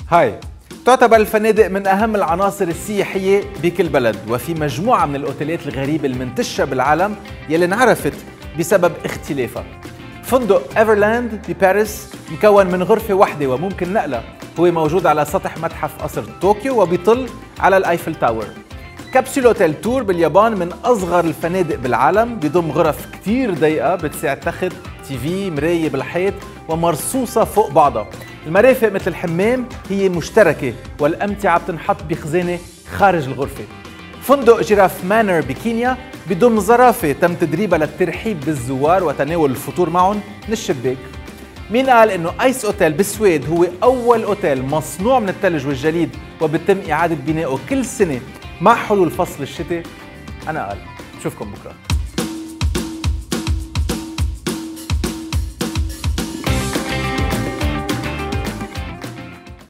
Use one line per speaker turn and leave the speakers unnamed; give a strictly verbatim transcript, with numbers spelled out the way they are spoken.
هاي تعتبر الفنادق من أهم العناصر السياحية بكل بلد، وفي مجموعة من الأوتيلات الغريبة المنتشرة بالعالم يلي انعرفت بسبب اختلافها. فندق ايفرلاند بباريس مكون من غرفة واحدة وممكن نقلها، هو موجود على سطح متحف قصر طوكيو وبيطل على الأيفل تاور. كبسول اوتيل تور باليابان من أصغر الفنادق بالعالم، بيضم غرف كتير ضيقة بتسع تخت، تي في، مراية بالحيط ومرصوصة فوق بعضها. المرافق مثل الحمام هي مشتركة والأمتعة بتنحط بخزانة خارج الغرفة. فندق جيراف مانر بكينيا بضم زرافة تم تدريبها للترحيب بالزوار وتناول الفطور معهم من الشباك. مين قال انه ايس اوتيل بالسويد هو اول اوتيل مصنوع من الثلج والجليد وبتم اعادة بنائه كل سنة مع حلول فصل الشتاء؟ انا قال. بشوفكم بكره.